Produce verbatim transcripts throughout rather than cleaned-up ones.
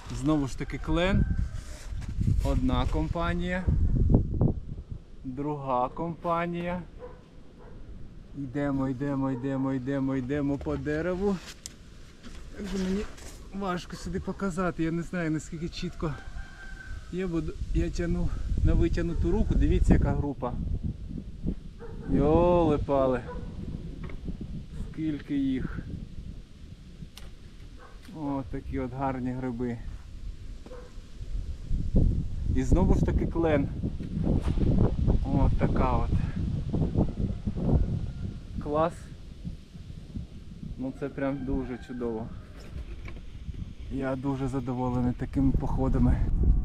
Знову ж таки клен. Одна компанія. Друга компанія. Йдемо, йдемо, йдемо, йдемо, йдемо по дереву. Як же мені важко сюди показати, я не знаю наскільки чітко. Я, буду, я тяну на витягнуту руку, дивіться яка група. Йоли-пали. Скільки їх. О, такі от гарні гриби. І знову ж таки клен. О, така от. Клас. Ну це прям дуже чудово. Я дуже задоволений такими походами.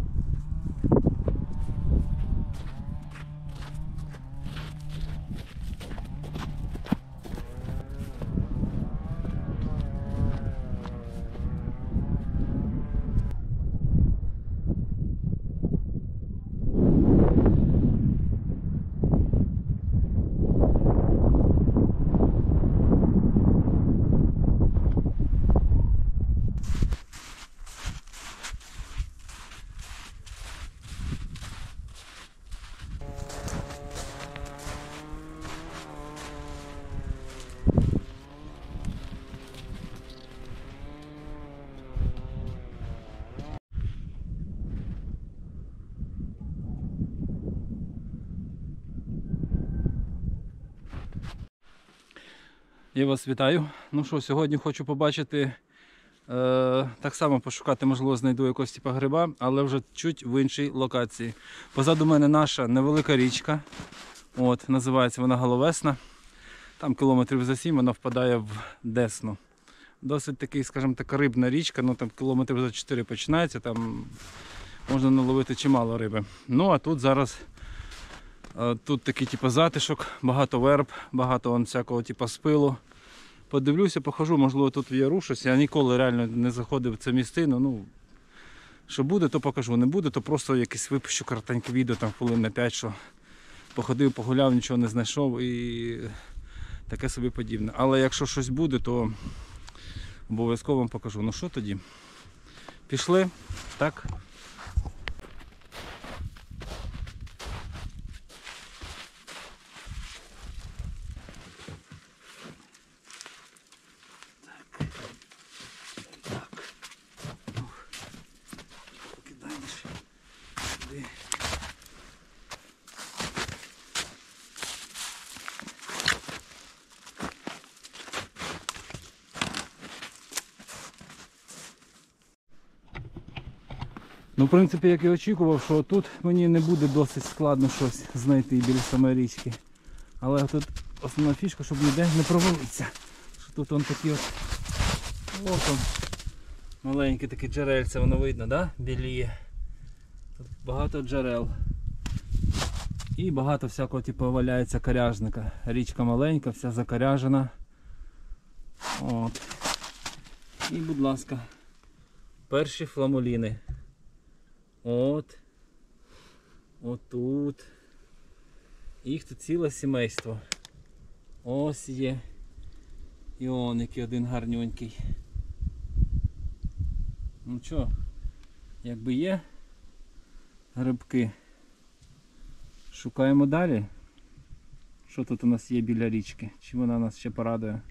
Я вас вітаю. Ну що, сьогодні хочу побачити, е, так само пошукати, можливо, знайду якогось типу гриба, але вже чуть в іншій локації. Позаду мене наша невелика річка, от, називається вона Головесна. Там кілометрів за сім вона впадає в Десну. Досить такий, скажімо так, рибна річка, ну там кілометрів за чотири починається, там можна наловити чимало риби. Ну а тут зараз тут такий типу затишок, багато верб, багато вон, всякого типу спилу. Подивлюся, похожу, можливо тут є рушусь. Я ніколи реально не заходив в це місцину. Ну, що буде, то покажу. Не буде, то просто якесь випущу коротеньке відео, там хвилин на п'ять, що походив, погуляв, нічого не знайшов і таке собі подібне. Але якщо щось буде, то обов'язково вам покажу. Ну що тоді? Пішли, так? Ну, в принципі, як і очікував, що тут мені не буде досить складно щось знайти біля самої річки. Але тут основна фішка, щоб ніде не провалитися. Що тут вон такі от окон. Маленьке таке джерельце, воно видно, да? Біліє. Тут багато джерел. І багато всякого типу валяється коряжника. Річка маленька, вся закоряжена. От. І, будь ласка, перші фламуліни. От. Отут. Їх тут ціле сімейство. Ось є. І он який один гарненький. Ну що, якби є грибки. Шукаємо далі. Що тут у нас є біля річки? Чи вона нас ще порадує?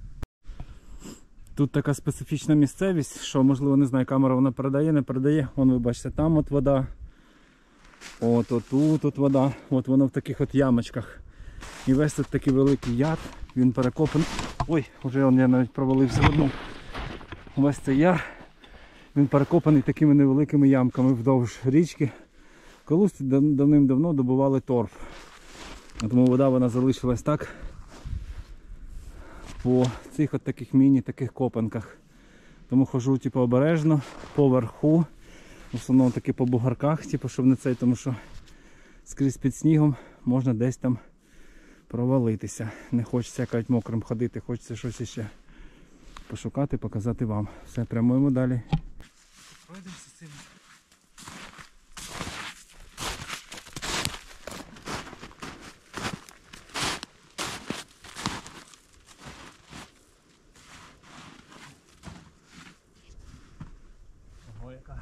Тут така специфічна місцевість, що, можливо, не знаю, камера вона передає, не передає. Вон, ви бачите, там от вода. От отут от вода. От воно в таких от ямочках. І весь тут такий великий яр. Він перекопаний. Ой, вже он, я навіть провалився в одну. Весь цей яр. Він перекопаний такими невеликими ямками вдовж річки. Колись давним-давно добували торф. Тому вода вона залишилась так. По цих от таких міні-таких копанках. Тому хожу типу, обережно, поверху. В основному таки по бугарках, типу, щоб не цей, тому що скрізь під снігом можна десь там провалитися. Не хочеться якось мокрим ходити, хочеться щось іще пошукати, показати вам. Все, прямуємо далі. Пройдемося цим. О, яка.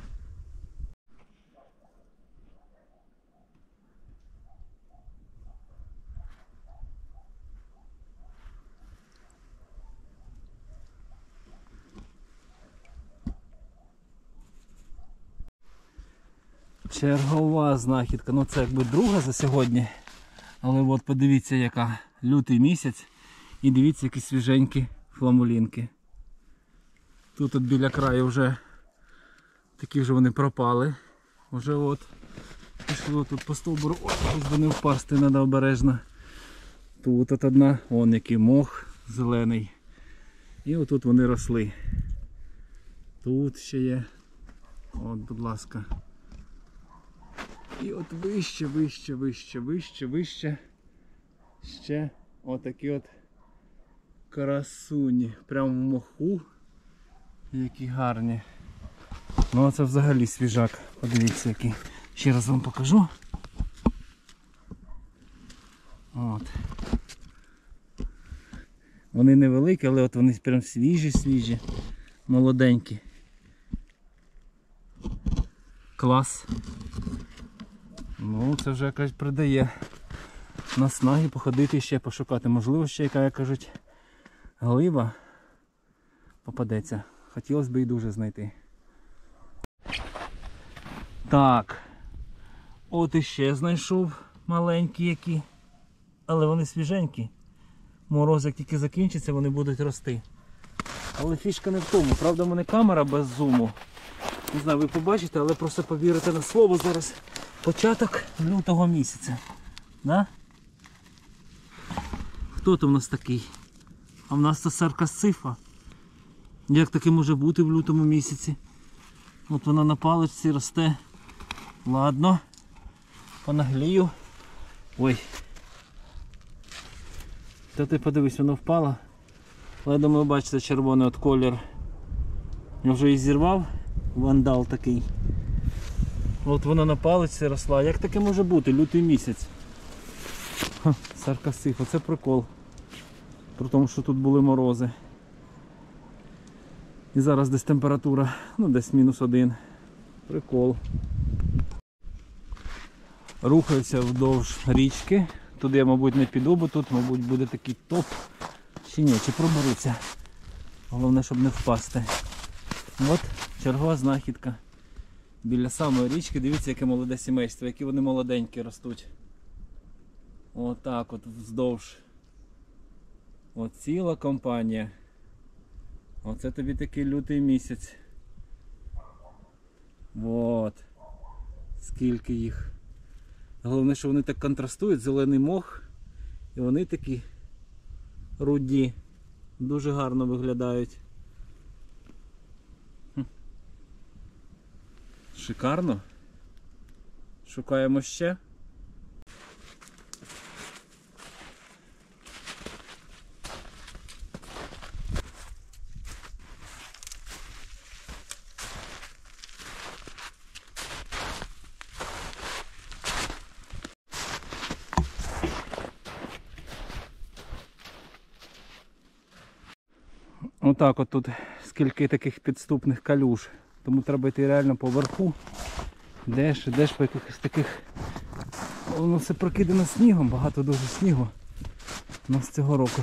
Чергова знахідка. Ну це якби друга за сьогодні. Але от подивіться, яка лютий місяць. І дивіться, які свіженькі фламулінки. Тут от біля краю вже такі вже вони пропали. Вже от пішло тут по стовбуру. Ой, ось не впасти, треба обережно. Тут от одна, вон який мох зелений. І отут вони росли. Тут ще є. От, будь ласка. І от вище, вище, вище, вище, вище. Ще отакі от красуні. Прямо в моху. Які гарні. Ну а це взагалі свіжак. Подивіться який. Ще раз вам покажу. От. Вони невеликі, але от вони прям свіжі-свіжі. Молоденькі. Клас. Ну це вже якась придає наснаги походити ще, пошукати. Можливо ще яка, як кажуть, глиба попадеться. Хотілося б і дуже знайти. Так. От іще знайшов маленькі які. Але вони свіженькі. Мороз як тільки закінчиться, вони будуть рости. Але фішка не в тому. Правда, в мене камера без зуму. Не знаю, ви побачите, але просто повірите на слово, зараз початок лютого місяця. Да? Хто то в нас такий? А в нас це саркасцифа. Як таке може бути в лютому місяці? От вона на паличці росте. Ладно. Понаглію. Ой. Та ти подивись, вона впала. Але я думаю, бачите, червоний от колір. Я вже її зірвав. Вандал такий. От вона на паличці росла. Як таке може бути? Лютий місяць. Ха, саркасифа, це прикол. При тому, що тут були морози. І зараз десь температура, ну десь мінус один. Прикол. Рухаюся вдовж річки. Туди я, мабуть, не піду, бо тут, мабуть, буде такий топ. Чи ні, чи проберуться. Головне, щоб не впасти. От чергова знахідка. Біля самої річки, дивіться, яке молоде сімейство, які вони молоденькі ростуть. Отак от вздовж. От ціла компанія. Оце тобі такий лютий місяць. От. Скільки їх. Головне, що вони так контрастують, зелений мох. І вони такі руді. Дуже гарно виглядають. Хм. Шикарно. Шукаємо ще. Отак от тут скільки таких підступних калюж. Тому треба йти реально по верху. Йдеш, йдеш по якихось таких... Воно все прокидано снігом, багато дуже снігу у нас цього року.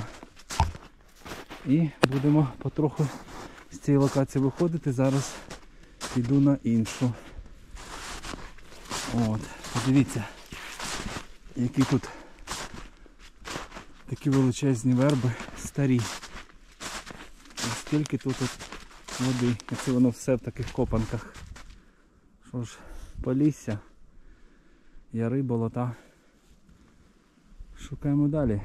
І будемо потроху з цієї локації виходити. Зараз йду на іншу. От, подивіться, які тут такі величезні верби старі. Скільки тут от води. І це воно все в таких копанках. Що ж, полісся, яри, болота. Шукаємо далі.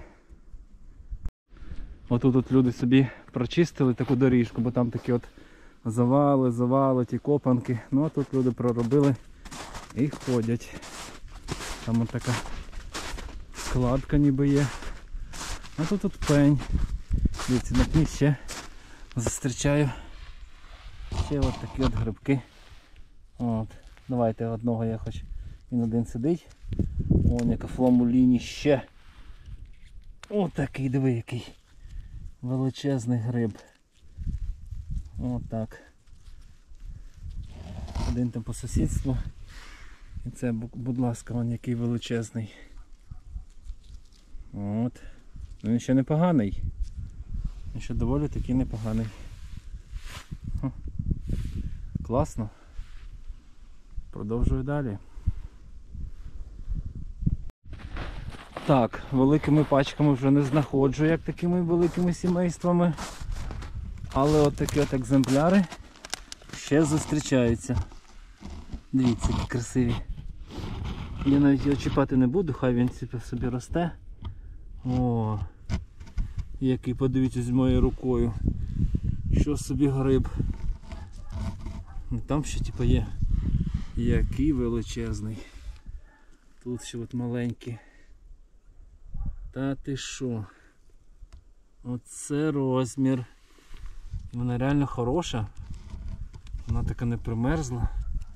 Отут от люди собі прочистили таку доріжку, бо там такі от завали, завали, ті копанки. Ну а тут люди проробили і ходять. Там от така складка ніби є. А тут от пень. Дивіться, на пні ще зустрічаю ще от такі от грибки. От. Давайте одного я хоч. Він один сидить. Вон яка фламуліні ще. Ось такий, диви який величезний гриб. Отак. один там по сусідству. І це, будь ласка, він який величезний. От. Він ще непоганий. Він ще доволі такий непоганий. Хм. Класно. Продовжую далі. Так, великими пачками вже не знаходжу, як такими великими сімействами. Але от такі от екземпляри ще зустрічаються. Дивіться, які красиві. Я навіть його чіпати не буду, хай він собі росте. О, який, подивіться, з моєю рукою. Що собі гриб. Там ще типу є. Який величезний. Тут ще от маленький. Та ти що? Оце розмір. Вона реально хороша. Вона така не примерзла.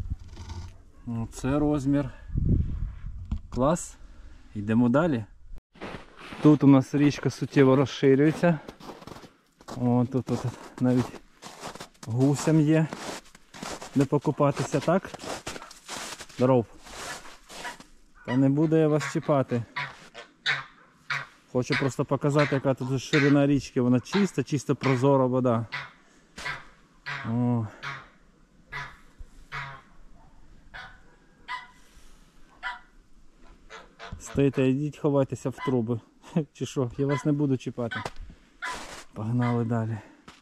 Оце розмір. Клас. Йдемо далі. Тут у нас річка суттєво розширюється. О, тут, тут навіть гусям є де покупатися, так? Здоров. Та не буду я вас чіпати. Хочу просто показати, яка тут ширина річки. Вона чиста, чисто прозора вода. О. Стоїте, йдіть, ховайтеся в труби. Чи що, я вас не буду чіпати. Погнали далі.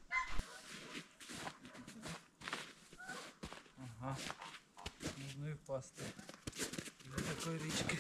Ага, можна і впасти до такої річки.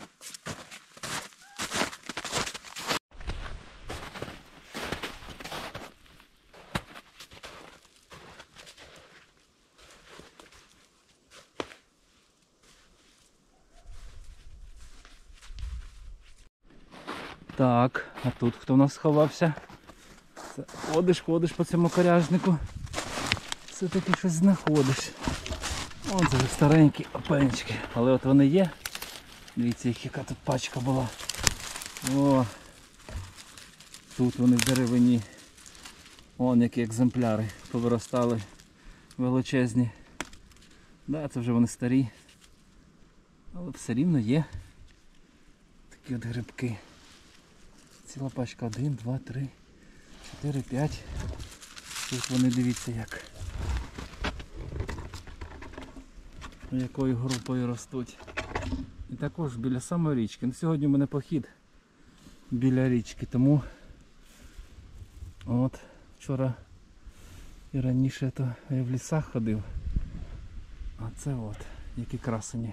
Так, а тут хто в нас сховався? Це ходиш, ходиш по цьому коряжнику. Все-таки щось знаходиш. О, це вже старенькі опенечки. Але от вони є. Дивіться, яка тут пачка була. О, тут вони в деревині. Вон які екземпляри повиростали. Величезні. Да, це вже вони старі. Але все рівно є. Такі от грибки. Ціла пачка. Один, два, три, чотири, п'ять. Тут вони, дивіться як. Якою групою ростуть. І також біля самої річки. Ну, сьогодні у мене похід біля річки, тому от вчора і раніше то я в лісах ходив. А це от, які красені.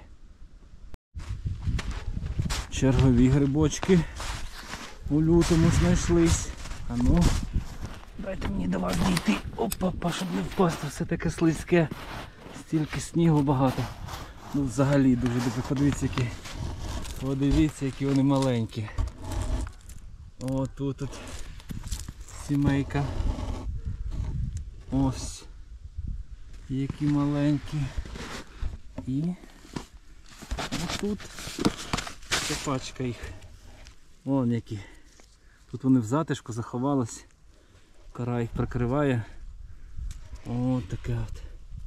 Чергові грибочки у лютому знайшлись. А ну, дайте мені до вас дійти. Опа, щоб не впасти, все таке слизьке. Стільки снігу багато. Ну взагалі дуже добре. Подивіться, які. Подивіться, які вони маленькі. О, тут от сімейка. Ось. Які маленькі. І отут це пачка їх. Вон які. Тут вони в затишку заховались. Кора їх прикриває. О, таке от.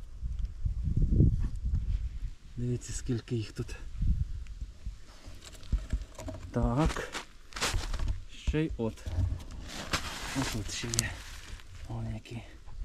Дивіться, скільки їх тут. Так. Ще й от. Ось тут ще є. Вон які.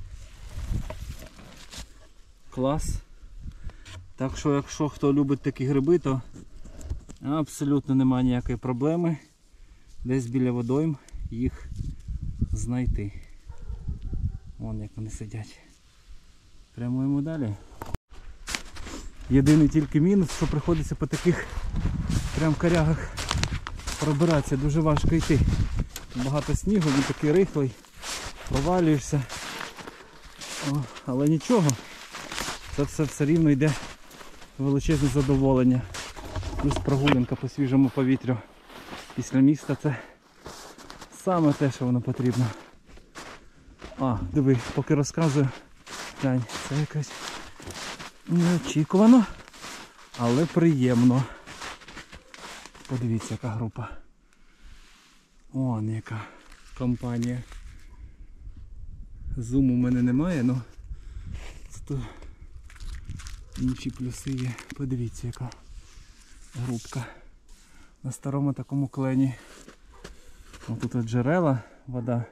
Клас. Так що, якщо хто любить такі гриби, то абсолютно немає ніякої проблеми десь біля водойм їх знайти. Вон як вони сидять. Прямуємо далі. Єдиний тільки мінус, що приходиться по таких прям корягах пробиратися, дуже важко йти. Багато снігу, він такий рихлий, провалюєшся. О, але нічого, це все все рівно йде величезне задоволення. Плюс прогулянка по свіжому повітрю після міста — це саме те, що воно потрібно. А, диви, поки розказую, глянь, це якась неочікувано, але приємно. Подивіться, яка група. Вон яка компанія. Зуму в мене немає, але тут інші плюси є. Подивіться, яка грубка. На старому такому клені. Ось тут от джерела, вода.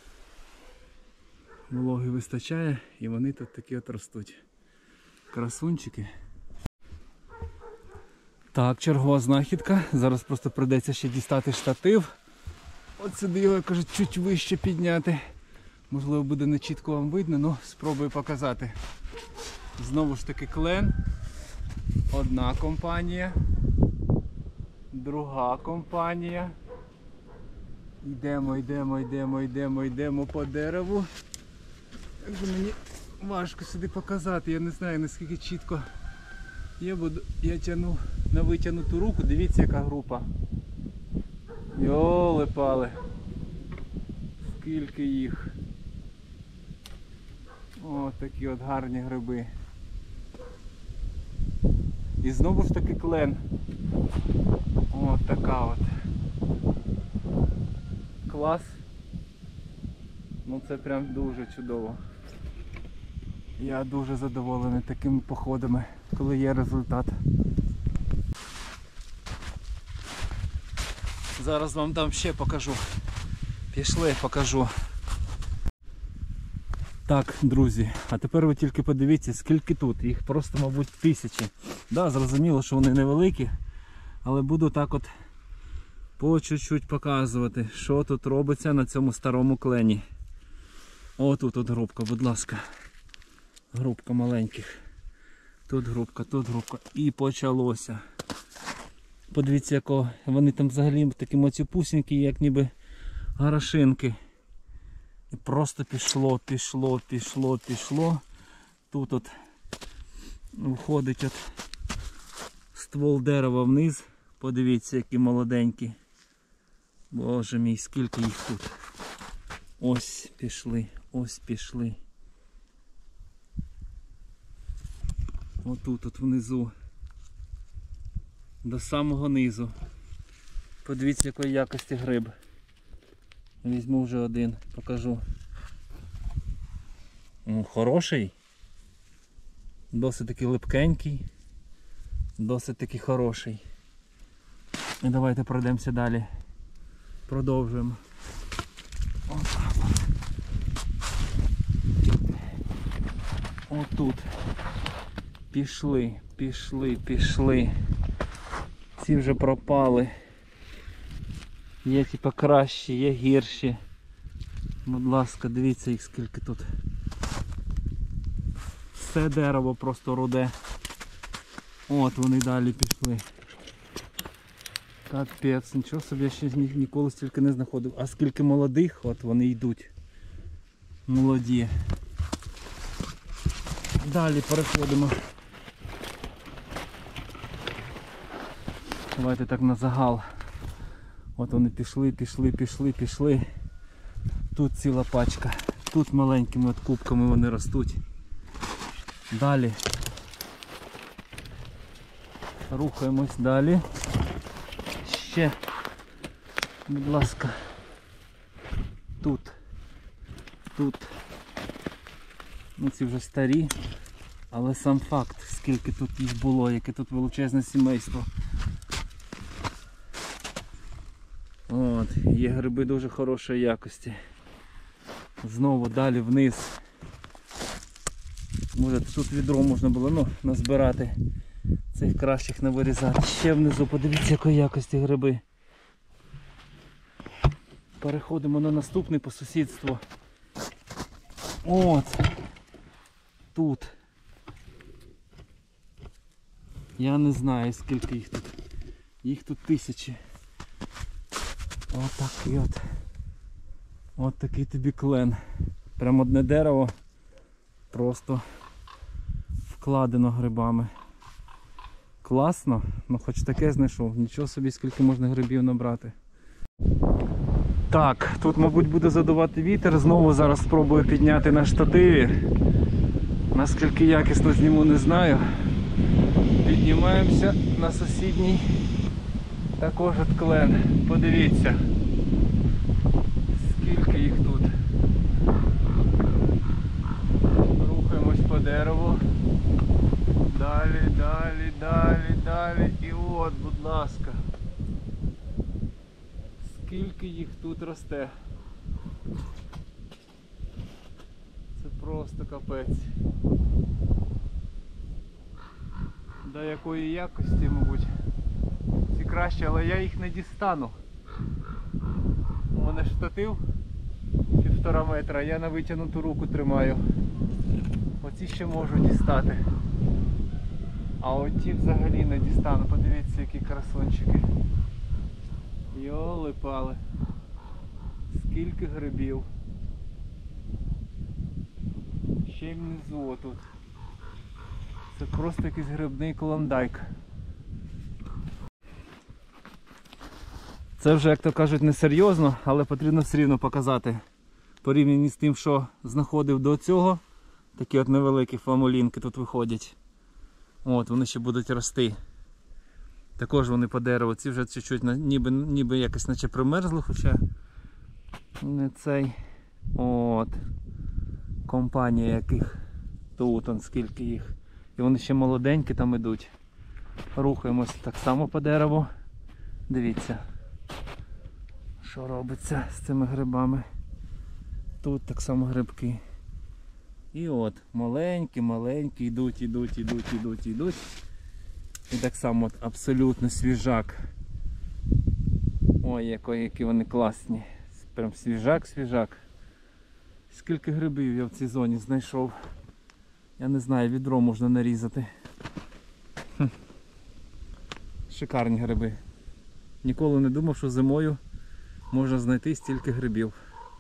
Вологи вистачає і вони тут такі от ростуть. Красунчики. Так, чергова знахідка. Зараз просто прийдеться ще дістати штатив. От сюди його, кажуть, чуть вище підняти. Можливо, буде не чітко вам видно, але спробую показати. Знову ж таки клен. Одна компанія. Друга компанія. Йдемо, йдемо, йдемо, йдемо, йдемо по дереву. Як же мені важко сюди показати, я не знаю наскільки чітко. Я буду, я тяну на витягнуту руку, дивіться яка група. Йоли-пали. Скільки їх. О, такі от гарні гриби. І знову ж таки клен. О, така от. Клас. Ну це прям дуже чудово. Я дуже задоволений такими походами, коли є результат. Зараз вам там ще покажу. Пішли, покажу. Так, друзі, а тепер ви тільки подивіться, скільки тут. Їх просто, мабуть, тисячі. Да, зрозуміло, що вони невеликі, але буду так от по чуть-чуть показувати, що тут робиться на цьому старому клені. О, тут от грубка, будь ласка. Грубка маленьких. Тут грубка, тут грубка. І почалося. Подивіться, яко вони там взагалі такі мацюпусінькі, як ніби горошинки. І просто пішло, пішло, пішло, пішло. Тут от входить от ствол дерева вниз. Подивіться, які молоденькі. Боже мій, скільки їх тут. Ось пішли, ось пішли. Отут от внизу. До самого низу. Подивіться, якої якості гриб. Візьму вже один, покажу. Ну, хороший. Досить таки липкенький. Досить таки хороший. І давайте пройдемося далі. Продовжуємо. Отак от. Отут. Пішли, пішли, пішли. Ці вже пропали. Є типа кращі, є гірші. Будь ласка, дивіться їх скільки тут. Все дерево просто руде. От вони далі пішли. Капець, нічого собі, я ще ніколи стільки не знаходив. А скільки молодих, от вони йдуть. Молоді. Далі переходимо. Давайте так на загал. От вони пішли, пішли, пішли, пішли. Тут ціла пачка. Тут маленькими от кубками вони ростуть. Далі. Рухаємось далі. Ще, будь ласка. Тут. Тут. Ну ці вже старі. Але сам факт, скільки тут їх було, яке тут величезне сімейство. От, є гриби дуже хорошої якості. Знову далі вниз. Може тут відро можна було ну, назбирати. Цих кращих не вирізати. Ще внизу, подивіться, якої якості гриби. Переходимо на наступний по сусідству. От. Тут. Я не знаю скільки їх тут. Їх тут тисячі. От такий от. От такий тобі клен. Прям одне дерево. Просто вкладено грибами. Класно, ну хоч таке знайшов. Нічого собі, скільки можна грибів набрати. Так, тут, мабуть, буде задувати вітер. Знову зараз спробую підняти на штативі. Наскільки якісно зніму, не знаю. Піднімаємося на сусідній. Також от клен. Подивіться. Скільки їх тут. Рухаємось по дереву. Далі. далі. І от, будь ласка. Скільки їх тут росте. Це просто капець. До якої якості, мабуть, ці краще, але я їх не дістану. У мене штатив півтора метра, я на витягнуту руку тримаю. Оці ще можу дістати. А оті взагалі не дістану. Подивіться, які красунчики. Йоли-пали. Скільки грибів. Ще й внизу отут. Це просто якийсь грибний клондайк. Це вже, як то кажуть, не серйозно, але потрібно все рівно показати. Порівняно з тим, що знаходив до цього. Такі от невеликі фламулінки тут виходять. От, вони ще будуть рости. Також вони по дереву. Ці вже чуть-чуть ніби, ніби якось наче примерзли, хоча не цей. От. Компанія яких. Тут он скільки їх. І вони ще молоденькі там ідуть. Рухаємось так само по дереву. Дивіться, що робиться з цими грибами. Тут так само грибки. І от, маленькі-маленькі, йдуть, йдуть, йдуть, йдуть, йдуть. І так само от, абсолютно свіжак. Ой, які, які вони класні. Прям свіжак-свіжак. Скільки грибів я в цій зоні знайшов. Я не знаю, відро можна нарізати. Хм. Шикарні гриби. Ніколи не думав, що зимою можна знайти стільки грибів.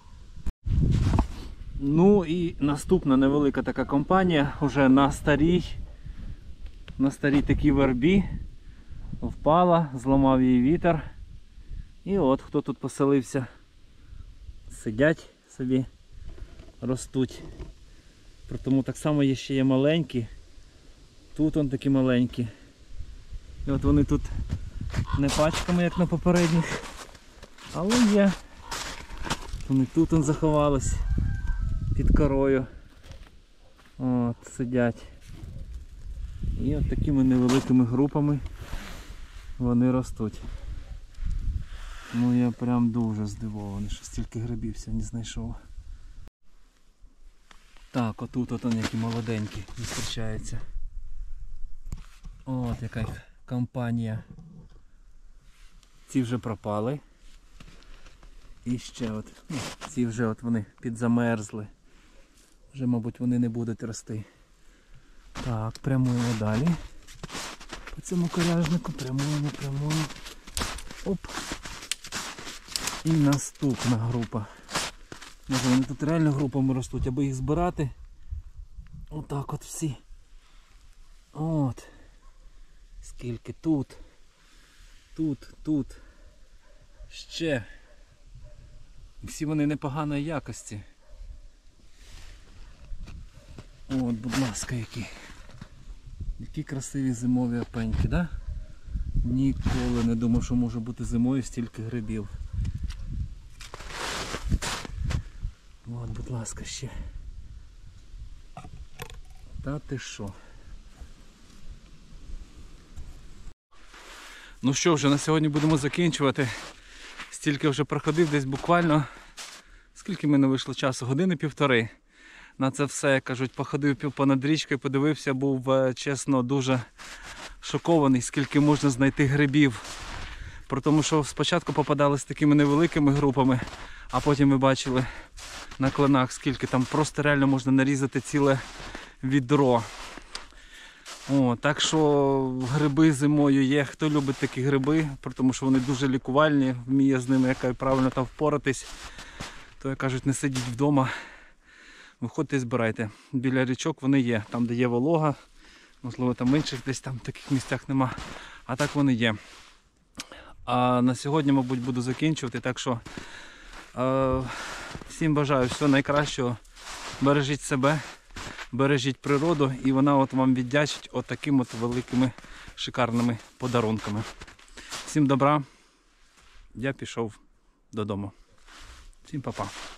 Ну і наступна невелика така компанія, вже на старій, на старій такій вербі впала, зламав її вітер. І от хто тут поселився. Сидять собі, ростуть. Тому так само є ще є маленькі. Тут он такі маленькі. І от вони тут не пачками, як на попередніх, але є. Вони тут он заховались. Під корою. От, сидять. І от такими невеликими групами вони ростуть. Ну я прям дуже здивований, що стільки грибів сьогодні знайшов. Так, отут от які молоденькі зустрічаються. От яка компанія. Ці вже пропали. І ще от, ну, ці вже от вони підзамерзли. Вже, мабуть, вони не будуть рости. Так, прямуємо далі. По цьому коряжнику прямуємо, прямуємо. Оп. І наступна група. Може, вони тут реально групами ростуть, аби їх збирати. Отак от всі. От. Скільки тут. Тут, тут. Ще. І всі вони непоганої якості. От, будь ласка, які. Які красиві зимові опеньки, да? Ніколи не думав, що може бути зимою стільки грибів. От, будь ласка, ще. Та ти що? Ну що, вже на сьогодні будемо закінчувати. Стільки вже проходив, десь буквально, скільки в мене вийшло часу? Години півтори. На це все, як кажуть, походив понад річкою, подивився, був, чесно, дуже шокований, скільки можна знайти грибів. Про тому, що спочатку попадали з такими невеликими групами, а потім ми бачили на клинах, скільки там просто реально можна нарізати ціле відро. О, так що гриби зимою є. Хто любить такі гриби, тому що вони дуже лікувальні, вміє з ними як правильно там впоратись, то, як кажуть, не сидіть вдома. Виходьте і збирайте. Біля річок вони є. Там, де є волога, можливо, там інших десь там в таких місцях нема. А так вони є. А на сьогодні, мабуть, буду закінчувати. Так що е, всім бажаю всього найкращого. Бережіть себе, бережіть природу, і вона от вам віддячить от такими от великими шикарними подарунками. Всім добра. Я пішов додому. Всім па-па.